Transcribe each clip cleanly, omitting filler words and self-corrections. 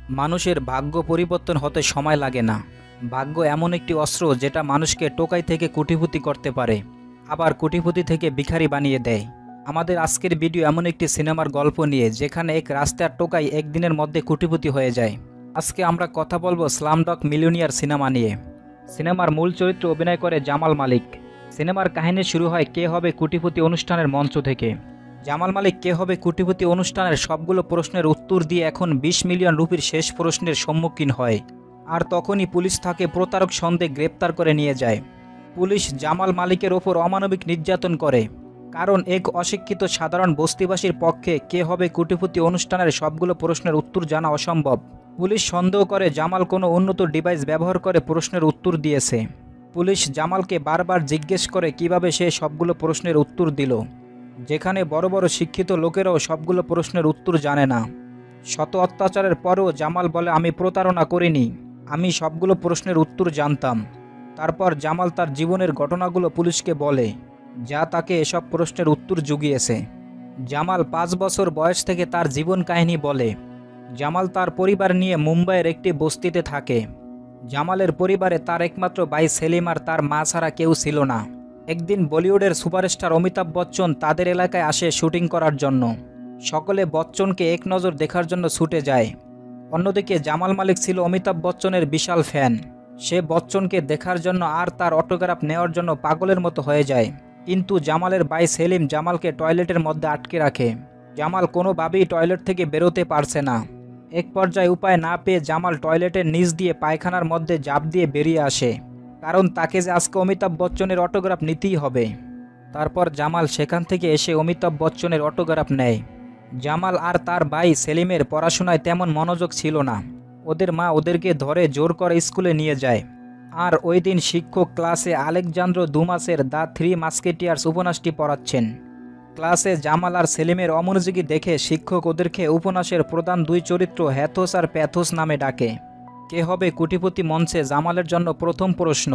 মানুষের ভাগ্য পরিবর্তন হতে সময় লাগে না। ভাগ্য এমন একটি অস্ত্র যেটা মানুষকে টোকাই থেকে কোটিপতি করতে পারে, আবার কোটিপতি থেকে ভিখারি বানিয়ে দেয়। আমাদের আজকের ভিডিও এমন একটি সিনেমার গল্প নিয়ে যেখানে এক রাস্তার টোকাই একদিনের মধ্যে কোটিপতি হয়ে যায়। আজকে আমরা কথা বলবো স্লামডগ মিলিয়নিয়ার সিনেমা নিয়ে। সিনেমার মূল চরিত্রে অভিনয় করে জামাল মালিক। সিনেমার কাহিনী শুরু হয় কে হবে কোটিপতি অনুষ্ঠানের মঞ্চ থেকে। জামাল মালিক কে হবে কোটিপতি অনুষ্ঠানের সবগুলো প্রশ্নের উত্তর দিয়ে এখন 20 মিলিয়ন রুপির শেষ প্রশ্নের সম্মুখীন হয়। আর তখনই পুলিশ তাকে প্রতারক সন্দেহে গ্রেপ্তার করে নিয়ে যায়। পুলিশ জামাল মালিকের ওপর অমানবিক নির্যাতন করে, কারণ এক অশিক্ষিত সাধারণ বস্তিবাসীর পক্ষে কে হবে কোটিপতি অনুষ্ঠানের সবগুলো প্রশ্নের উত্তর জানা অসম্ভব। পুলিশ সন্দেহ করে জামাল কোনো উন্নত ডিভাইস ব্যবহার করে প্রশ্নের উত্তর দিয়েছে। পুলিশ জামালকে বারবার জিজ্ঞেস করে কিভাবে সে সবগুলো প্রশ্নের উত্তর দিল, যেখানে বড় বড় শিক্ষিত লোকেরাও সবগুলো প্রশ্নের উত্তর জানে না। শত অত্যাচারের পরও জামাল বলে, আমি প্রতারণা করিনি, আমি সবগুলো প্রশ্নের উত্তর জানতাম। তারপর জামাল তার জীবনের ঘটনাগুলো পুলিশকে বলে, যা তাকে এসব প্রশ্নের উত্তর জুগিয়েছে। জামাল 5 বছর বয়স থেকে তার জীবন কাহিনী বলে। জামাল তার পরিবার নিয়ে মুম্বাইয়ের একটি বস্তিতে থাকে। জামালের পরিবারে তার একমাত্র ভাই সেলিম আর তার মা ছাড়া কেউ ছিল না। একদিন বলিউডের সুপারস্টার অমিতাভ বচ্চন তাদের এলাকায় আসে শুটিং করার জন্য। সকলে বচ্চনকে এক নজর দেখার জন্য ছুটে যায়। অন্যদিকে জামাল মালিক ছিল অমিতাভ বচ্চনের বিশাল ফ্যান। সে বচ্চনকে দেখার জন্য আর তার অটোগ্রাফ নেওয়ার জন্য পাগলের মতো হয়ে যায়। কিন্তু জামালের ভাই সেলিম জামালকে টয়লেটের মধ্যে আটকে রাখে। জামাল কোনোভাবেই টয়লেট থেকে বেরোতে পারছে না। এক পর্যায়ে উপায় না পেয়ে জামাল টয়লেটের নিচ দিয়ে পায়খানার মধ্যে ঝাঁপ দিয়ে বেরিয়ে আসে, কারণ তাকে যে আজকে অমিতাভ বচ্চনের অটোগ্রাফ নিতেই হবে। তারপর জামাল সেখান থেকে এসে অমিতাভ বচ্চনের অটোগ্রাফ নেয়। জামাল আর তার ভাই সেলিমের পড়াশোনায় তেমন মনোযোগ ছিল না। ওদের মা ওদেরকে ধরে জোর করে স্কুলে নিয়ে যায়। আর ওই দিন শিক্ষক ক্লাসে আলেকজান্দ্র দুমাসের দ্য 3 মাস্কেটিয়ার্স উপন্যাসটি পড়াচ্ছেন। ক্লাসে জামাল আর সেলিমের অমনোযোগী দেখে শিক্ষক ওদেরকে উপন্যাসের প্রধান 2 চরিত্র হ্যাথোস আর প্যাথোস নামে ডাকে। কে হবে কোটিপতি মঞ্চে জামালের জন্য প্রথম প্রশ্ন।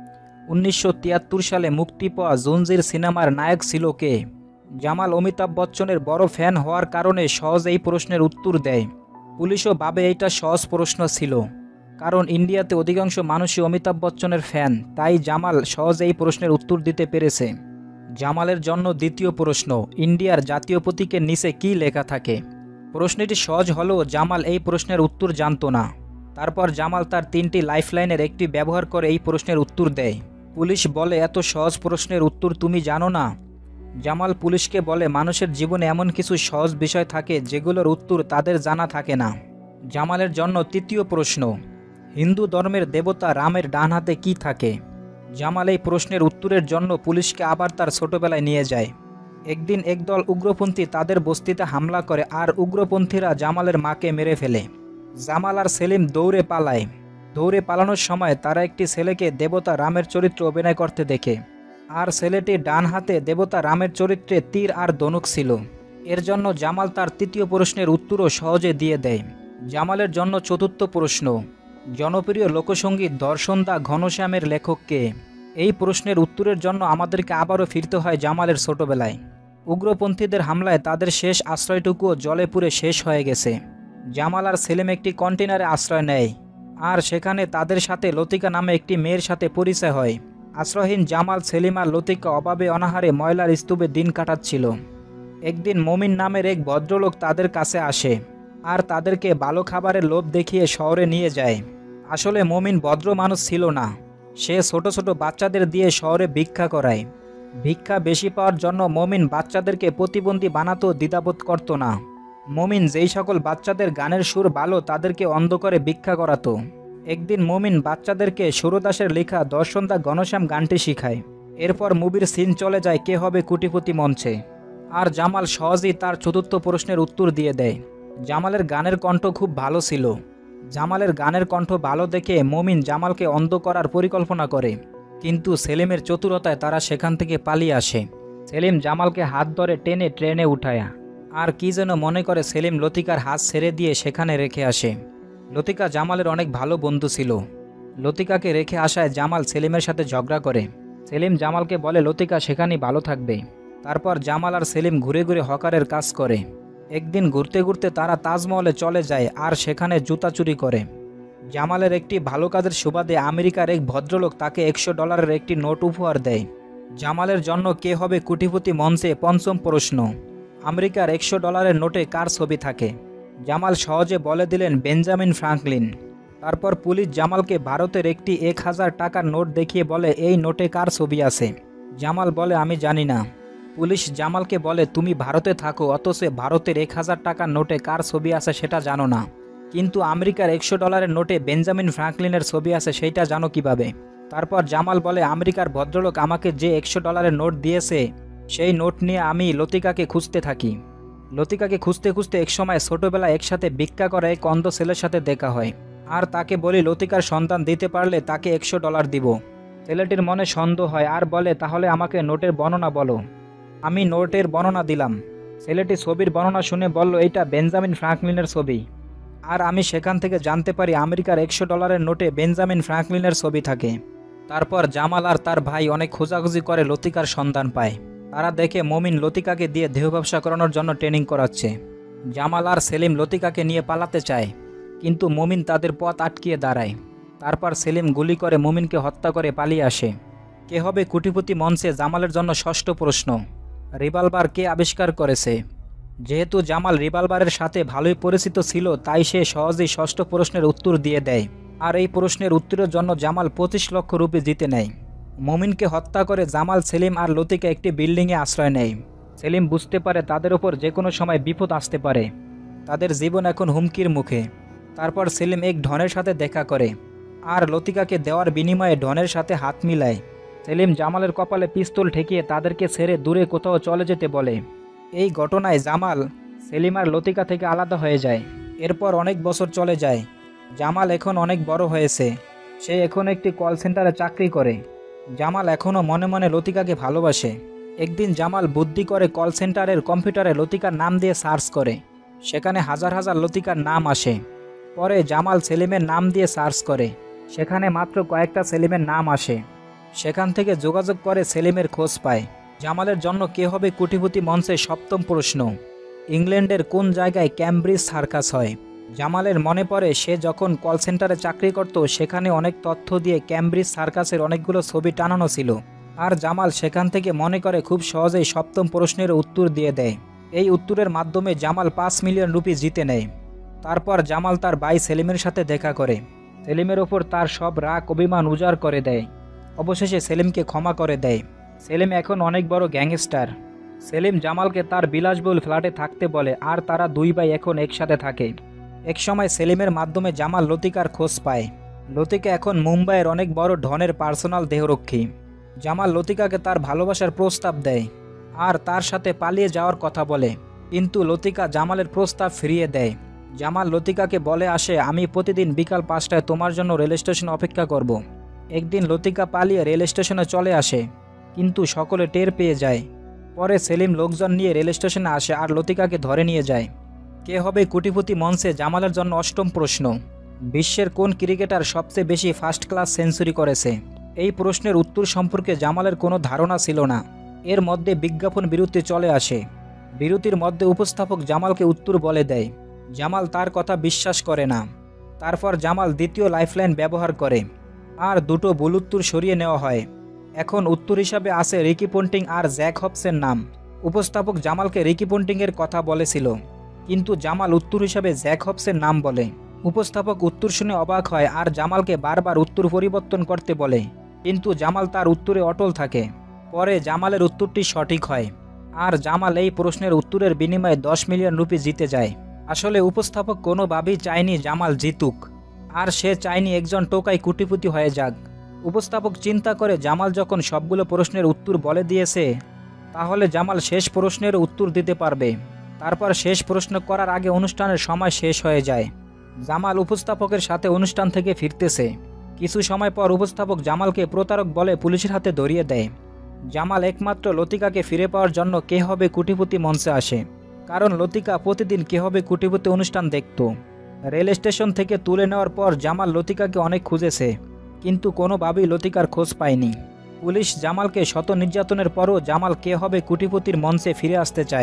1973 সালে মুক্তি পাওয়া জঞ্জির সিনেমার নায়ক ছিল কে? জামাল অমিতাভ বচ্চনের বড় ফ্যান হওয়ার কারণে সহজ এই প্রশ্নের উত্তর দেয়। পুলিশও ভাবে এইটা সহজ প্রশ্ন ছিল, কারণ ইন্ডিয়াতে অধিকাংশ মানুষই অমিতাভ বচ্চনের ফ্যান, তাই জামাল সহজ এই প্রশ্নের উত্তর দিতে পেরেছে। জামালের জন্য দ্বিতীয় প্রশ্ন, ইন্ডিয়ার জাতীয় প্রতীকের নিচে কী লেখা থাকে? প্রশ্নটি সহজ হলেও জামাল এই প্রশ্নের উত্তর জানত না। তারপর জামাল তার 3টি লাইফলাইনের একটি ব্যবহার করে এই প্রশ্নের উত্তর দেয়। পুলিশ বলে, এত সহজ প্রশ্নের উত্তর তুমি জানো না? জামাল পুলিশকে বলে, মানুষের জীবনে এমন কিছু সহজ বিষয় থাকে যেগুলোর উত্তর তাদের জানা থাকে না। জামালের জন্য তৃতীয় প্রশ্ন, হিন্দু ধর্মের দেবতা রামের ডান হাতে কী থাকে? জামাল এই প্রশ্নের উত্তরের জন্য পুলিশকে আবার তার ছোটবেলায় নিয়ে যায়। একদিন একদল উগ্রপন্থী তাদের বস্তিতে হামলা করে আর উগ্রপন্থীরা জামালের মাকে মেরে ফেলে। জামাল আর সেলিম দৌড়ে পালায়। দৌড়ে পালানোর সময় তারা একটি ছেলেকে দেবতা রামের চরিত্রে অভিনয় করতে দেখে, আর ছেলেটির ডান হাতে দেবতা রামের চরিত্রে তীর আর ধনুক ছিল। এর জন্য জামাল তার তৃতীয় প্রশ্নের উত্তরও সহজে দিয়ে দেয়। জামালের জন্য চতুর্থ প্রশ্ন, জনপ্রিয় লোকসঙ্গীত দর্শন দা ঘনশ্যামের লেখক কে? এই প্রশ্নের উত্তরের জন্য আমাদেরকে আবারও ফিরতে হয় জামালের ছোটবেলায়। উগ্রপন্থীদের হামলায় তাদের শেষ আশ্রয়টুকুও জলে পুড়ে শেষ হয়ে গেছে। জামাল আর সেলিম একটি কন্টেনারে আশ্রয় নেয়, আর সেখানে তাদের সাথে লতিকা নামে একটি মেয়ের সাথে পরিচয় হয়। আশ্রয়হীন জামাল, সেলিম আর লতিকা অভাবে অনাহারে ময়লার স্তূপে দিন কাটাচ্ছিল। একদিন মমিন নামের এক ভদ্রলোক তাদের কাছে আসে আর তাদেরকে ভালো খাবারের লোভ দেখিয়ে শহরে নিয়ে যায়। আসলে মমিন ভদ্র মানুষ ছিল না। সে ছোট ছোট বাচ্চাদের দিয়ে শহরে ভিক্ষা করায়। ভিক্ষা বেশি পাওয়ার জন্য মমিন বাচ্চাদেরকে প্রতিবন্ধী বানাতেও দ্বিধাবোধ করত না। মমিন যেই সকল বাচ্চাদের গানের সুর ভালো তাদেরকে অন্ধ করে ভিক্ষা করাতো। একদিন মমিন বাচ্চাদেরকে সুরদাসের লেখা দর্শন দা ঘনশ্যাম গানটি শিখায়। এরপর মুভির সিন চলে যায় কে হবে কোটিপতি মঞ্চে। আর জামাল সহজেই তার চতুর্থ প্রশ্নের উত্তর দিয়ে দেয়। জামালের গানের কণ্ঠ খুব ভালো ছিল। জামালের গানের কণ্ঠ ভালো দেখে মমিন জামালকে অন্ধ করার পরিকল্পনা করে, কিন্তু সেলিমের চতুরতায় তারা সেখান থেকে পালিয়ে আসে। সেলিম জামালকে হাত ধরে টেনে ট্রেনে উঠায়, আর কি যেন মনে করে সেলিম লতিকার হাত ছেড়ে দিয়ে সেখানে রেখে আসে। লতিকা জামালের অনেক ভালো বন্ধু ছিল। লতিকাকে রেখে আসায় জামাল সেলিমের সাথে ঝগড়া করে। সেলিম জামালকে বলে লতিকা সেখানেই ভালো থাকবে। তারপর জামাল আর সেলিম ঘুরে ঘুরে হকারের কাজ করে। একদিন ঘুরতে ঘুরতে তারা তাজমহলে চলে যায় আর সেখানে জুতা চুরি করে। জামালের একটি ভালো কাজের সুবাদে আমেরিকার এক ভদ্রলোক তাকে $100 একটি নোট উপহার দেয়। জামালের জন্য কে হবে কোটিপতি মঞ্চে পঞ্চম প্রশ্ন। আমেরিকার $100 নোটে কার ছবি থাকে? জামাল সহজে বলে দিলেন বেঞ্জামিন ফ্রাঙ্কলিন। তারপর পুলিশ জামালকে ভারতের একটি 1000 টাকার নোট দেখিয়ে বলে এই নোটে কার ছবি আছে? জামাল বলে আমি জানি না। পুলিশ জামালকে বলে তুমি ভারতে থাকো অথচ ভারতের 1000 টাকার নোটে কার ছবি আছে সেটা জানো না, কিন্তু আমেরিকার $100 নোটে বেঞ্জামিন ফ্রাঙ্কলিনের ছবি আছে সেইটা জানো কিভাবে? তারপর জামাল বলে আমেরিকার ভদ্রলোক আমাকে যে $100 নোট দিয়েছে সেই নোট নিয়ে আমি লতিকাকে খুঁজতে থাকি। লতিকাকে খুঁজতে খুঁজতে একসময় ছোটবেলায় একসাথে ভিক্ষা করা এক অন্ধ ছেলের সাথে দেখা হয় আর তাকে বলি লতিকার সন্ধান দিতে পারলে তাকে $100 দিব। ছেলেটির মনে সন্দেহ হয় আর বলে তাহলে আমাকে নোটের বর্ণনা বলো। আমি নোটের বর্ণনা দিলাম। ছেলেটি ছবির বর্ণনা শুনে বলল এইটা বেঞ্জামিন ফ্রাঙ্কলিনের ছবি। আর আমি সেখান থেকে জানতে পারি আমেরিকার $100 নোটে বেঞ্জামিন ফ্রাঙ্কলিনের ছবি থাকে। তারপর জামাল আর তার ভাই অনেক খোঁজাখুঁজি করে লতিকার সন্ধান পায়। তারা দেখে মমিন লতিকাকে দিয়ে দেহ ব্যবসা করানোর জন্য ট্রেনিং করাচ্ছে। জামাল আর সেলিম লতিকাকে নিয়ে পালাতে চায়, কিন্তু মমিন তাদের পথ আটকিয়ে দাঁড়ায়। তারপর সেলিম গুলি করে মমিনকে হত্যা করে পালিয়ে আসে। কে হবে কোটিপতি মঞ্চে জামালের জন্য ষষ্ঠ প্রশ্ন। রিভলভার কে আবিষ্কার করেছে? যেহেতু জামাল রিভলভারের সাথে ভালোই পরিচিত ছিল তাই সে সহজেই ষষ্ঠ প্রশ্নের উত্তর দিয়ে দেয়। আর এই প্রশ্নের উত্তরের জন্য জামাল 25 লক্ষ রুপি জিতে নেয়। মমিনকে হত্যা করে জামাল সেলিম আর লতিকা একটি বিল্ডিংয়ে আশ্রয় নেয়। সেলিম বুঝতে পারে তাদের ওপর যে কোনো সময় বিপদ আসতে পারে, তাদের জীবন এখন হুমকির মুখে। তারপর সেলিম এক ডনের সাথে দেখা করে আর লতিকাকে দেওয়ার বিনিময়ে ডনের সাথে হাত মিলায়। সেলিম জামালের কপালে পিস্তল ঠেকিয়ে তাদেরকে ছেড়ে দূরে কোথাও চলে যেতে বলে। এই ঘটনায় জামাল সেলিম আর লতিকা থেকে আলাদা হয়ে যায়। এরপর অনেক বছর চলে যায়। জামাল এখন অনেক বড় হয়েছে। সে এখন একটি কল সেন্টারে চাকরি করে। জামাল এখনও মনে মনে লতিকাকে ভালোবাসে। একদিন জামাল বুদ্ধি করে কল সেন্টারের কম্পিউটারে লতিকার নাম দিয়ে সার্চ করে। সেখানে হাজার হাজার লতিকার নাম আসে। পরে জামাল সেলিমের নাম দিয়ে সার্চ করে, সেখানে মাত্র কয়েকটা সেলিমের নাম আসে। সেখান থেকে যোগাযোগ করে সেলিমের খোঁজ পায়। জামালের জন্য কে হবে কোটিপতি মঞ্চে সপ্তম প্রশ্ন। ইংল্যান্ডের কোন জায়গায় ক্যামব্রিজ সার্কাস হয়? জামালের মনে পড়ে সে যখন কল সেন্টারে চাকরি করত সেখানে অনেক তথ্য দিয়ে ক্যামব্রিজ সার্কাসের অনেকগুলো ছবি টানানো ছিল। আর জামাল সেখান থেকে মনে করে খুব সহজেই সপ্তম প্রশ্নের উত্তর দিয়ে দেয়। এই উত্তরের মাধ্যমে জামাল 5 মিলিয়ন রুপি জিতে নেয়। তারপর জামাল তার ভাই সেলিমের সাথে দেখা করে। সেলিমের ওপর তার সব রাগ অভিমান উজাড় করে দেয়। অবশেষে সেলিমকে ক্ষমা করে দেয়। সেলিম এখন অনেক বড় গ্যাংস্টার। সেলিম জামালকে তার বিলাসবহুল ফ্ল্যাটে থাকতে বলে আর তারা দুই ভাই এখন একসাথে থাকে। একসময় সেলিমের মাধ্যমে জামাল লতিকার খোঁজ পায়। লতিকা এখন মুম্বাইয়ের অনেক বড় ডনের পার্সোনাল দেহরক্ষী। জামাল লতিকাকে তার ভালোবাসার প্রস্তাব দেয় আর তার সাথে পালিয়ে যাওয়ার কথা বলে, কিন্তু লতিকা জামালের প্রস্তাব ফিরিয়ে দেয়। জামাল লতিকাকে বলে আসে আমি প্রতিদিন বিকাল 5টায় তোমার জন্য রেল স্টেশনে অপেক্ষা করব। একদিন লতিকা পালিয়ে রেল স্টেশনে চলে আসে, কিন্তু সকলে টের পেয়ে যায়। পরে সেলিম লোকজন নিয়ে রেল স্টেশনে আসে আর লতিকাকে ধরে নিয়ে যায়। কে হবে কোটিপতি মঞ্চে জামালের জন্য অষ্টম প্রশ্ন। বিশ্বের কোন ক্রিকেটার সবচেয়ে বেশি ফার্স্ট ক্লাস সেঞ্চুরি করেছে? এই প্রশ্নের উত্তর সম্পর্কে জামালের কোনো ধারণা ছিল না। এর মধ্যে বিজ্ঞাপন বিরতি চলে আসে। বিরতির মধ্যে উপস্থাপক জামালকে উত্তর বলে দেয়। জামাল তার কথা বিশ্বাস করে না। তারপর জামাল দ্বিতীয় লাইফলাইন ব্যবহার করে আর দুটো ভুল উত্তর সরিয়ে নেওয়া হয়। এখন উত্তর হিসাবে আছে রিকি পন্টিং আর জ্যাক হবসের নাম। উপস্থাপক জামালকে রিকি পন্টিংয়ের কথা বলেছিল, কিন্তু জামাল উত্তর হিসাবে জ্যাক হবসের নাম বলে। উপস্থাপক উত্তর শুনে অবাক হয় আর জামালকে বারবার উত্তর পরিবর্তন করতে বলে, কিন্তু জামাল তার উত্তরে অটল থাকে। পরে জামালের উত্তরটি সঠিক হয় আর জামাল এই প্রশ্নের উত্তরের বিনিময়ে 10 মিলিয়ন রুপি জিতে যায়। আসলে উপস্থাপক কোনোভাবেই চায়নি জামাল জিতুক, আর সে চায়নি একজন টোকাই কোটিপতি হয়ে যাক। উপস্থাপক চিন্তা করে জামাল যখন সবগুলো প্রশ্নের উত্তর বলে দিয়েছে তাহলে জামাল শেষ প্রশ্নের উত্তর দিতে পারবে। তারপর শেষ প্রশ্ন করার আগে অনুষ্ঠানের সময় শেষ হয়ে যায়। জামাল উপস্থাপকের সাথে অনুষ্ঠান থেকে ফিরতেছে। কিছু সময় পর উপস্থাপক জামালকে প্রতারক বলে পুলিশের হাতে ধরিয়ে দেয়। জামাল একমাত্র লতিকাকে ফিরে পাওয়ার জন্য কে হবে কোটিপতি মঞ্চে আসে, কারণ লতিকা প্রতিদিন কে হবে কোটিপতি অনুষ্ঠান দেখত। রেল স্টেশন থেকে তুলে নেওয়ার পর জামাল লতিকাকে অনেক খুঁজেছে, কিন্তু কোনোভাবেই লতিকার খোঁজ পায়নি। পুলিশ জামালকে শত নির্যাতনের পরও জামাল কে হবে কোটিপতির মঞ্চে ফিরে আসতে চায়।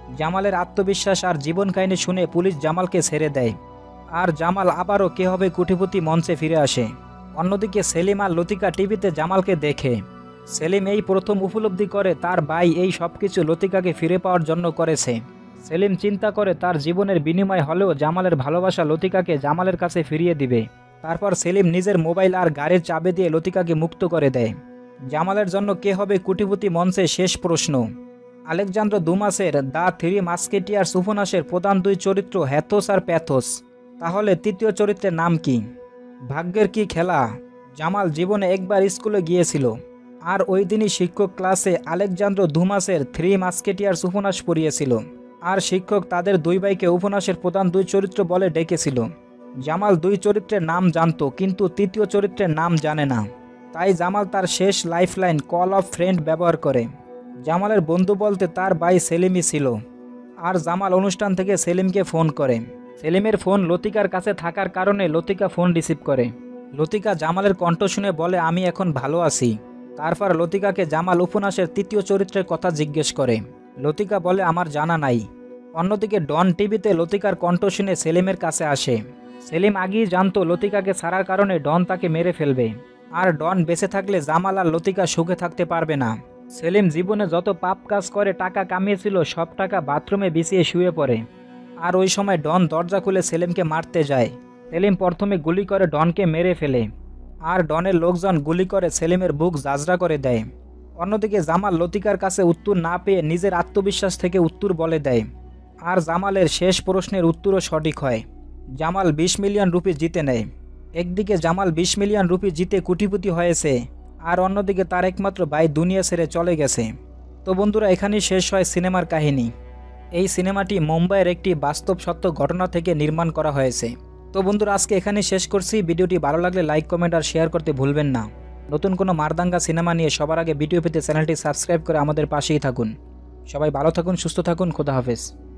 জামালের আত্মবিশ্বাস আর জীবন কাহিনী শুনে পুলিশ জামালকে ছেড়ে দেয়। আর জামাল আবারও কে হবে কোটিপতি মঞ্চে ফিরে আসে। অন্যদিকে সেলিম আর লতিকা টিভিতে জামালকে দেখে। সেলিম এই প্রথম উপলব্ধি করে তার ভাই এই সব কিছু লতিকাকে ফিরে পাওয়ার জন্য করেছে। সেলিম চিন্তা করে তার জীবনের বিনিময় হলেও জামালের ভালোবাসা লতিকাকে জামালের কাছে ফিরিয়ে দিবে। তারপর সেলিম নিজের মোবাইল আর গাড়ির চাবি দিয়ে লতিকাকে মুক্ত করে দেয়। জামালের জন্য কে হবে কোটিপতি মঞ্চে শেষ প্রশ্ন। আলেকজান্দ্রো দুমাসের দ্য থ্রি মাস্কেটিয়ার্স উপন্যাসের প্রধান দুই চরিত্র হ্যাথোস আর প্যাথোস। তাহলে তৃতীয় চরিত্রের নাম কি? ভাগ্যের কি খেলা। জামাল জীবনে একবার স্কুলে গিয়েছিল, আর ওই দিনই শিক্ষক ক্লাসে আলেকজান্দ্রো দুমাসের থ্রি মাস্কেটিয়ার্স উপন্যাস পড়িয়েছিল। আর শিক্ষক তাদের দুই ভাইকে উপন্যাসের প্রধান দুই চরিত্র বলে ডেকেছিল। জামাল দুই চরিত্রের নাম জানত, কিন্তু তৃতীয় চরিত্রের নাম জানে না। তাই জামাল তার শেষ লাইফলাইন কল অফ ফ্রেন্ড ব্যবহার করে। জামালের বন্ধু বলতে তার ভাই সেলিমই ছিল। আর জামাল অনুষ্ঠান থেকে সেলিমকে ফোন করে। সেলিমের ফোন লতিকার কাছে থাকার কারণে লতিকা ফোন রিসিভ করে। লতিকা জামালের কণ্ঠ শুনে বলে, আমি এখন ভালো আছি। তারপর লতিকাকে জামাল উপন্যাসের তৃতীয় চরিত্রের কথা জিজ্ঞেস করে। লতিকা বলে, আমার জানা নাই। অন্যদিকে ডন টিভিতে লতিকার কণ্ঠ শুনে সেলিমের কাছে আসে। সেলিম আগেই জানতো লতিকাকে ছাড়ার কারণে ডন তাকে মেরে ফেলবে। আর ডন বেঁচে থাকলে জামাল আর লতিকা সুখে থাকতে পারবে না। সেলিম জীবনে যত পাপ কাজ করে টাকা কামিয়েছিল সব টাকা বাথরুমে বিছিয়ে শুয়ে পড়ে। আর ওই সময় ডন দরজা খুলে সেলিমকে মারতে যায়। সেলিম প্রথমে গুলি করে ডনকে মেরে ফেলে। আর ডনের লোকজন গুলি করে সেলিমের বুক জাজরা করে দেয়। অন্যদিকে জামাল লতিকার কাছে উত্তর না পেয়ে নিজের আত্মবিশ্বাস থেকে উত্তর বলে দেয়। আর জামালের শেষ প্রশ্নের উত্তরও সঠিক হয়। জামাল 20 মিলিয়ন রুপি জিতে নেয়। একদিকে জামাল 20 মিলিয়ন রুপি জিতে কোটিপতি হয়েছে, আর অন্যদিকে তার একমাত্র ভাই দুনিয়া ছেড়ে চলে গেছে। তো বন্ধুরা, এখানেই শেষ হয় সিনেমার কাহিনী। এই সিনেমাটি মুম্বাইয়ের একটি বাস্তব সত্য ঘটনা থেকে নির্মাণ করা হয়েছে। তো বন্ধুরা, আজকে এখানেই শেষ করছি। ভিডিওটি ভালো লাগলে লাইক, কমেন্ট আর শেয়ার করতে ভুলবেন না। নতুন কোনো মারদাঙ্গা সিনেমা নিয়ে সবার আগে ভিডিও পেতে চ্যানেলটি সাবস্ক্রাইব করে আমাদের পাশেই থাকুন। সবাই ভালো থাকুন, সুস্থ থাকুন, খোদা হাফেজ।